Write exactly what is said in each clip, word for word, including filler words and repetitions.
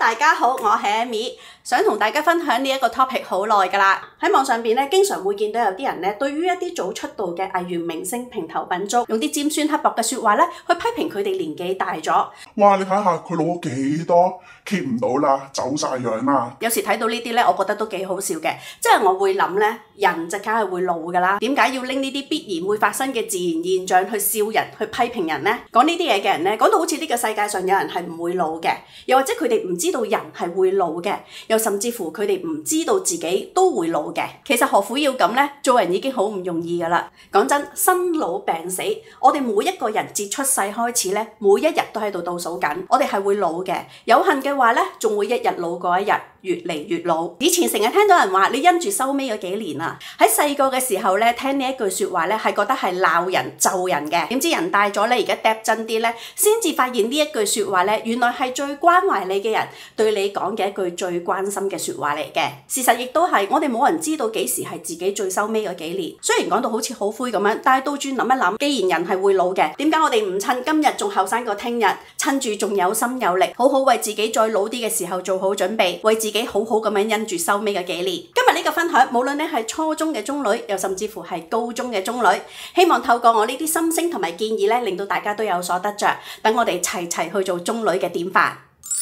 大家好，我係 Amy， 想同大家分享呢一個 topic 好耐㗎啦。喺網上邊咧，經常會見到有啲人咧，對於一啲早出道嘅藝員明星評頭品足，用啲尖酸刻薄嘅説話咧，去批評佢哋年紀大咗。 哇！你睇下佢老咗幾多 ，keep 唔到啦，走晒樣啦。 有時睇到呢啲咧，我覺得都幾好笑嘅，即係我會諗咧，人就梗係會老㗎啦，點解要拎呢啲必然會發生嘅自然現象去笑人、去批評人呢？講呢啲嘢嘅人咧，講到好似呢個世界上有人係唔會老嘅，又或者佢哋唔知道人係會老嘅，又甚至乎佢哋唔知道自己都會老嘅。其實何苦要咁呢？做人已經好唔容易㗎啦。講真，生老病死，我哋每一個人自出世開始咧，每一日都喺度倒數緊。我哋係會老嘅，有幸嘅話咧，仲會一日老過一日，越嚟越老。以前成日聽到人話你因住收尾嗰幾年啊，喺細個嘅時候咧，聽呢一句説話咧，係覺得係鬧人咒人嘅。點知人大咗咧，而家嗒真啲咧，先至發現呢一句説話咧，原來係最關懷你嘅人對你講嘅一句最關心嘅説話嚟嘅。事實亦都係，我哋冇人知道幾時係自己最收尾嗰幾年。雖然講到好似好灰咁樣，但係倒轉諗一諗，既然人係會老嘅，點解我哋唔趁今日仲後生過聽日，趁住仲有心有力，好好為自己再老啲嘅時候做好準備，為自己好好咁樣因住收尾嘅幾年。今日呢個分享，無論你係初中嘅中女，又甚至乎係高中嘅中女，希望透過我呢啲心聲同埋建議咧，令到大家都有所得着，等我哋齊齊去做中女嘅典範。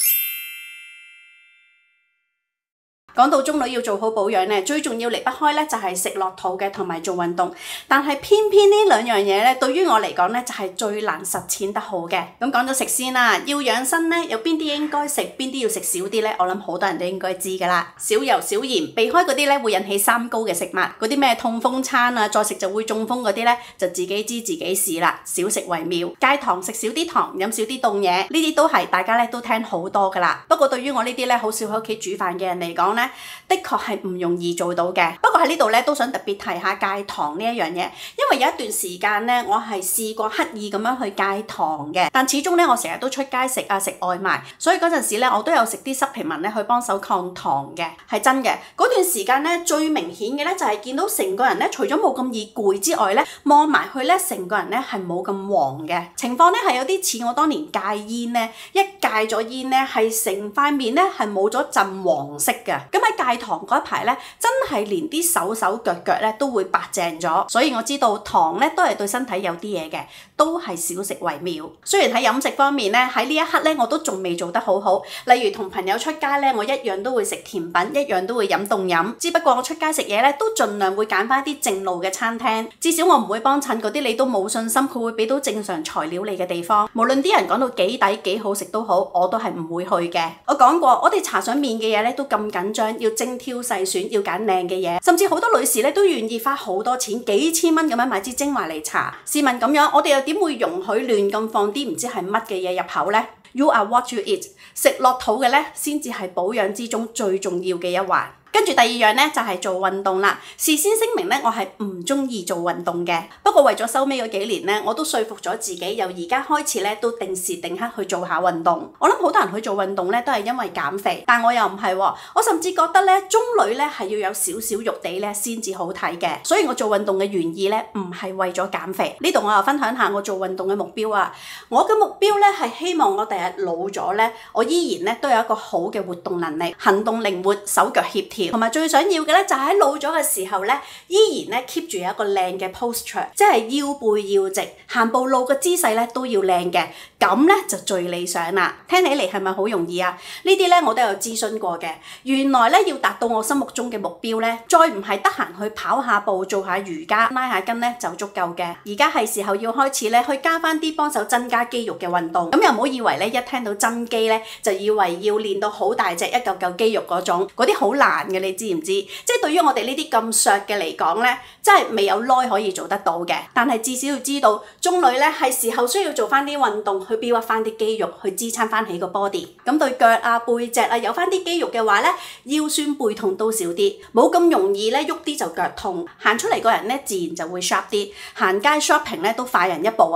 講到中女要做好保養咧，最重要離不開咧就係食落肚嘅同埋做運動。但係偏偏呢兩樣嘢咧，對於我嚟講咧就係最難實踐得好嘅。咁講咗食先啦，要養生咧，有邊啲應該食，邊啲要食少啲咧？我諗好多人都應該知㗎啦。少油少鹽，避開嗰啲咧會引起三高嘅食物，嗰啲咩痛風餐啊，再食就會中風嗰啲咧，就自己知自己事啦。少食為妙，戒糖，食少啲糖，飲少啲凍嘢，呢啲都係大家咧都聽好多㗎啦。不過對於我呢啲咧好少喺屋企煮飯嘅人嚟講咧，的確係唔容易做到嘅。不過喺呢度咧都想特別提下戒糖呢一樣嘢，因為有一段時間咧我係試過刻意咁樣去戒糖嘅，但始終咧我成日都出街食啊，食外賣，所以嗰陣時咧我都有食啲supplement咧去幫手抗糖嘅，係真嘅。嗰段時間咧最明顯嘅咧就係見到成個人咧除咗冇咁易攰之外咧，望埋去咧成個人咧係冇咁黃嘅情況咧，係有啲似我當年戒煙咧，一戒咗煙咧係成塊面咧係冇咗陣黃色嘅。咁喺戒糖嗰一排咧，真係連啲手手腳腳咧都會白淨咗，所以我知道糖咧都係對身體有啲嘢嘅，都係少食為妙。雖然喺飲食方面咧，喺呢一刻咧我都仲未做得好好，例如同朋友出街咧，我一樣都會食甜品，一樣都會飲凍飲。只不過我出街食嘢咧，都盡量會揀翻啲正路嘅餐廳，至少我唔會幫襯嗰啲你都冇信心佢會俾到正常材料你嘅地方。無論啲人講到幾抵幾好食都好，我都係唔會去嘅。我講過，我哋搽上面嘅嘢咧都咁緊張，要精挑細選，要揀靚嘅嘢，甚至好多女士咧都願意花好多錢，幾千蚊咁樣買支精華嚟搽。試問咁樣，我哋又點會容許亂咁放啲唔知係乜嘅嘢入口呢？ You are what you eat， 食落肚嘅咧，先至係保養之中最重要嘅一環。跟住第二樣咧就係做運動啦。事先聲明咧，我係唔中意做運動嘅。不過為咗收尾嗰幾年咧，我都說服咗自己，由而家開始咧都定時定刻去做下運動。我諗好多人去做運動咧都係因為減肥，但我又唔係喎。我甚至覺得咧中女咧係要有少少肉地咧先至好睇嘅。所以我做運動嘅原意咧唔係為咗減肥。呢度我又分享下我做運動嘅目標啊。我嘅目標咧係希望我第日老咗咧，我依然咧都有一個好嘅活動能力，行動靈活，手腳協調。同埋最想要嘅咧，就喺老咗嘅時候咧，依然咧 keep 住有一個靚嘅 posture， 即係腰背要直，行步路嘅姿勢咧都要靚嘅，咁咧就最理想啦。聽起嚟係咪好容易啊？呢啲咧我都有諮詢過嘅。原來咧要達到我心目中嘅目標咧，再唔係得閒去跑下步、做下瑜伽、拉下筋咧就足夠嘅。而家係時候要開始咧去加翻啲幫手增加肌肉嘅運動。咁又唔好以為咧一聽到增肌咧就以為要練到好大隻一嚿嚿肌肉嗰種，嗰啲好難嘅，你知唔知？即係對於我哋呢啲咁削嘅嚟講咧，真係未有耐可以做得到嘅。但係至少要知道，中女咧係時候需要做翻啲運動去 build up 翻啲肌肉，去支撐翻起個 body。咁對腳啊、背脊啊有翻啲肌肉嘅話咧，腰酸背痛都少啲，冇咁容易咧喐啲就腳痛。行出嚟個人咧自然就會 sharp 啲，行街 shopping 咧都快人一步啊！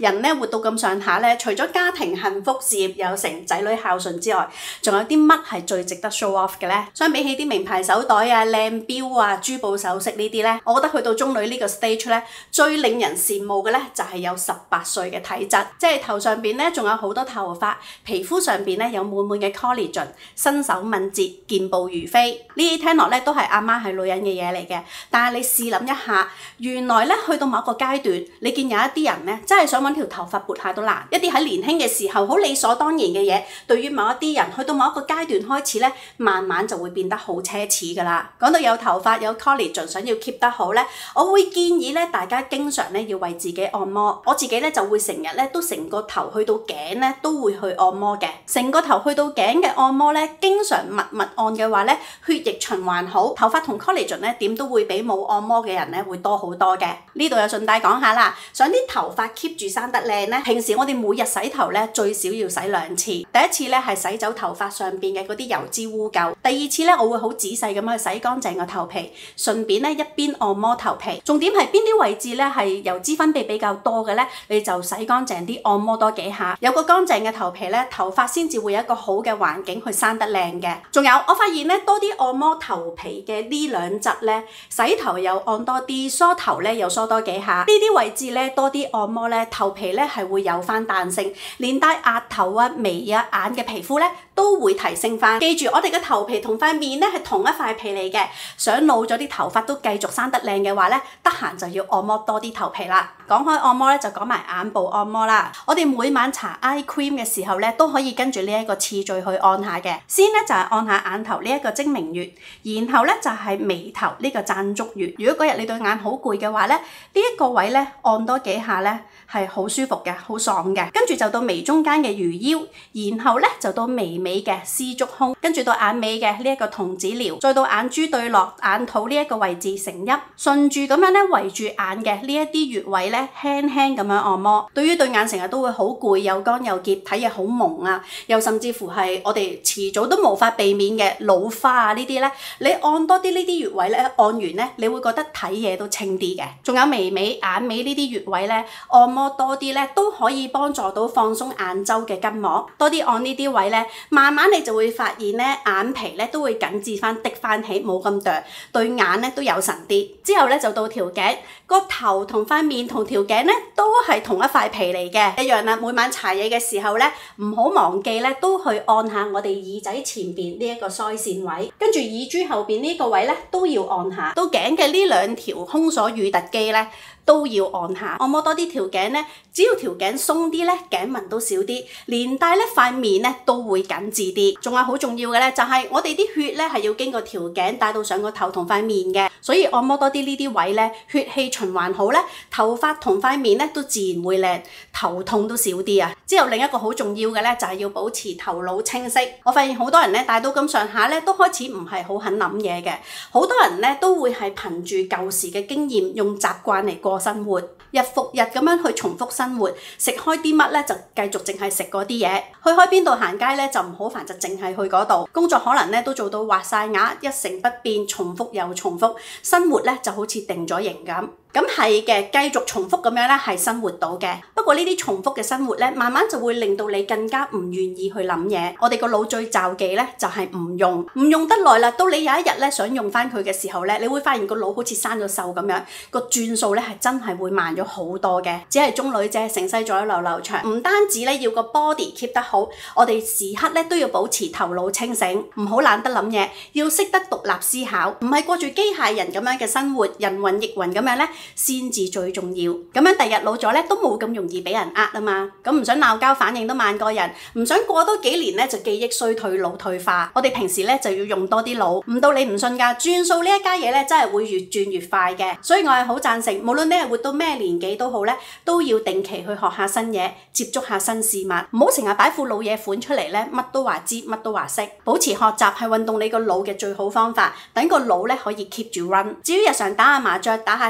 人咧活到咁上下咧，除咗家庭幸福、事業有成、仔女孝順之外，仲有啲乜係最值得 show off 嘅咧？相比起啲名牌手袋啊、靚錶啊、珠寶首飾呢啲咧，我覺得去到中女呢個 stage 咧，最令人羨慕嘅咧就係有十八歲嘅體質，即係頭上邊咧仲有好多頭髮，皮膚上邊咧有滿滿嘅 collagen， 身手敏捷、健步如飛。呢啲聽落咧都係阿媽係女人嘅嘢嚟嘅，但係你試諗一下，原來咧去到某一個階段，你見有一啲人咧真係想揾條頭髮撥下都難，一啲喺年輕嘅時候好理所當然嘅嘢，對於某一啲人去到某一個階段開始咧，慢慢就會變得好奢侈㗎啦。講到有頭髮有 collagen 想要 keep 得好咧，我會建議咧大家經常咧要為自己按摩。我自己咧就會成日咧都成個頭去到頸咧都會去按摩嘅，成個頭去到頸嘅按摩咧，經常密密按嘅話咧，血液循環好，頭髮同 collagen 咧點都會比冇按摩嘅人咧會多好多嘅。呢度有順帶講下啦，想啲頭髮 keep 住生得靚咧，平時我哋每日洗頭咧最少要洗兩次。第一次咧係洗走頭髮上邊嘅嗰啲油脂污垢，第二次咧我會好仔細咁樣去洗乾淨個頭皮，順便咧一邊按摩頭皮。重點係邊啲位置咧係油脂分泌比較多嘅咧，你就洗乾淨啲，按摩多幾下，有個乾淨嘅頭皮咧，頭髮先至會有一個好嘅環境去生得靚嘅。仲有我發現咧多啲按摩頭皮嘅呢兩側咧，洗頭又按多啲，梳頭咧又梳多幾下，呢啲位置咧多啲按摩咧，頭皮咧係會有翻彈性，連帶額頭啊、眉啊、眼嘅皮膚咧都會提升翻。記住我哋嘅頭皮同塊面咧係同一塊皮嚟嘅，想老咗啲頭髮都繼續生得靚嘅話咧，得閒就要按摩多啲頭皮啦。講開按摩咧，就講埋眼部按摩啦。我哋每晚搽 eye cream 嘅時候咧，都可以跟住呢一個次序去按下嘅。先咧就係按下眼頭呢一個睛明穴，然後咧就係眉頭呢個讚觸穴。如果嗰日你對眼好攰嘅話咧，呢一個位咧按多幾下咧係好舒服嘅，好爽嘅。跟住就到眉中間嘅魚腰，然後咧就到眉尾嘅絲竹空，跟住到眼尾嘅呢一個童子髎，再到眼珠對落眼肚呢一個位置成泣，順住咁樣咧圍住眼嘅呢一啲穴位咧輕輕咁樣按摩。對於對眼成日都會好攰、又乾又澀、睇嘢好朦啊，又甚至乎係我哋遲早都無法避免嘅老花啊呢啲咧，你按多啲呢啲穴位咧，按完咧你會覺得睇嘢都清啲嘅。仲有眉尾、眼尾呢啲穴位咧，按摩多啲咧都可以幫助到放鬆眼周嘅筋膜。多啲按呢啲位咧，慢慢你就會發現咧眼皮咧都會緊緻翻、滴翻起，冇咁啄，對眼咧都有神啲。之後咧就到條頸，個頭同塊面同條頸咧都係同一塊皮嚟嘅，一樣啦。每晚搽嘢嘅時候咧，唔好忘記咧都去按下我哋耳仔前邊呢一個腮線位，跟住耳珠後邊呢個位咧都要按下。到頸嘅呢兩條胸鎖乳突肌咧都要按下，按摩多啲條頸咧，只要條頸鬆啲咧，頸紋都少啲，連帶咧塊面咧都會緊緻啲。仲有好重要嘅咧，就係我哋啲血咧係要經過條頸帶到上個頭同塊面嘅，所以按摩多啲呢啲位咧，血氣循環好咧，頭髮同塊面咧都自然會靚，頭痛都少啲啊。之後另一個好重要嘅咧，就係要保持頭腦清晰。我發現好多人咧大到咁上下咧，都開始唔係好肯諗嘢嘅，好多人咧都會係憑住舊時嘅經驗，用習慣嚟過生活，日復日咁樣去重複生活，食開啲乜咧就繼續淨係食嗰啲嘢，去開邊度行街咧就唔好煩，就淨係去嗰度。工作可能咧都做到畫晒額，一成不變，重複又重複，生活咧就好似定咗型咁。咁係嘅，繼續重複咁樣咧係生活到嘅。不過呢啲重複嘅生活咧，慢慢就會令到你更加唔願意去諗嘢。我哋個腦最罩忌咧就係唔用，唔用得耐啦。到你有一日咧想用翻佢嘅時候咧，你會發現個腦好似生咗鏽咁樣，個轉數咧係真係會慢咗好多嘅。只係中女啫，成世在流流長，唔單止咧要個 body keep 得好，我哋時刻咧都要保持頭腦清醒，唔好懶得諗嘢，要識得獨立思考，唔係過住機械人咁樣嘅生活，人云亦云咁樣咧。先至最重要，咁樣第日老咗咧都冇咁容易俾人呃啊嘛。咁唔想鬧交反應都慢過人，唔想過多幾年咧就記憶衰退腦退化。我哋平時咧就要用多啲腦，唔到你唔信㗎，轉數呢一家嘢咧真係會越轉越快嘅。所以我係好贊成，無論你係活到咩年紀都好咧，都要定期去學下新嘢，接觸下新事物，唔好成日擺副老嘢款出嚟咧，乜都話知，乜都話識。保持學習係運動你個腦嘅最好方法，等個腦咧可以 keep 住 run。至於日常打下麻雀、打下機，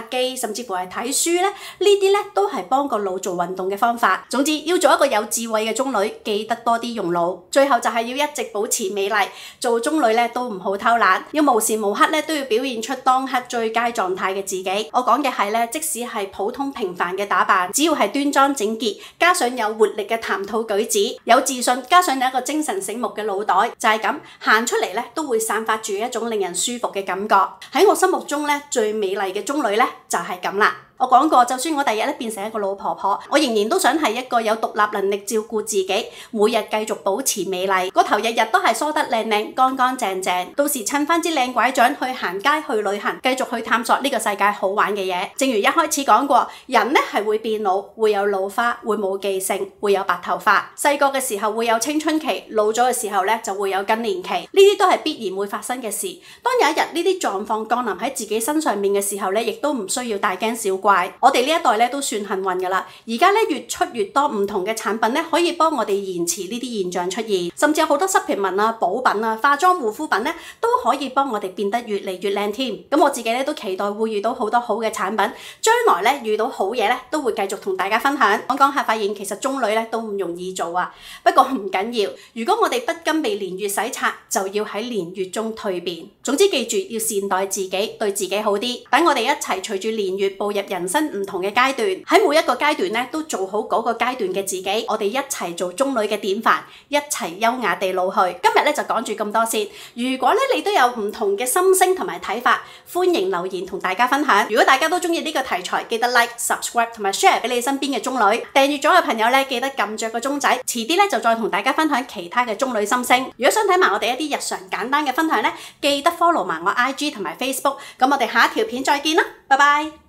甚至乎係睇書咧，呢啲咧都係幫個腦做運動嘅方法。總之要做一個有智慧嘅中女，記得多啲用腦。最後就係要一直保持美麗，做中女咧都唔好偷懶，要無時無刻咧都要表現出當刻最佳狀態嘅自己。我講嘅係咧，即使係普通平凡嘅打扮，只要係端莊整潔，加上有活力嘅談吐舉止，有自信，加上有一個精神醒目嘅腦袋，就係咁行出嚟咧，都會散發住一種令人舒服嘅感覺。喺我心目中咧，最美麗嘅中女咧就係咁啦。我講過，就算我第日咧變成一個老婆婆，我仍然都想係一個有獨立能力照顧自己，每日繼續保持美麗，個頭日日都係梳得靚靚、乾乾淨淨。到時趁翻支靚拐杖去行街、去旅行，繼續去探索呢個世界好玩嘅嘢。正如一開始講過，人咧係會變老，會有老花，會冇記性，會有白頭髮。細個嘅時候會有青春期，老咗嘅時候咧就會有更年期，呢啲都係必然會發生嘅事。當有一日呢啲狀況降臨喺自己身上面嘅時候咧，亦都唔需要大驚小怪。我哋呢一代咧都算幸運㗎啦，而家咧越出越多唔同嘅產品咧，可以幫我哋延遲呢啲現象出現，甚至有好多supplement啊、補品啊、化妝護膚品咧，都可以幫我哋變得越嚟越靚添。咁我自己咧都期待會遇到好多好嘅產品，將來咧遇到好嘢咧，都會繼續同大家分享。講講下發現其實中女咧都唔容易做啊，不過唔緊要，如果我哋不甘被年月洗刷，就要喺年月中蛻變。總之記住要善待自己，對自己好啲。等我哋一齊隨住年月步入人生唔同嘅階段，喺每一個階段咧都做好嗰個階段嘅自己，我哋一齊做中女嘅典範，一齊優雅地老去。今日咧就講住咁多先。如果咧你都有唔同嘅心聲同埋睇法，歡迎留言同大家分享。如果大家都中意呢個題材，記得 like、subscribe 同埋 share 俾你身邊嘅中女。訂閱咗嘅朋友咧，記得撳着個鐘仔，遲啲咧就再同大家分享其他嘅中女心聲。如果想睇埋我哋一啲日常簡單嘅分享咧，記得 follow 埋我 I G 同埋 Facebook。咁我哋下一條片再見啦，拜拜。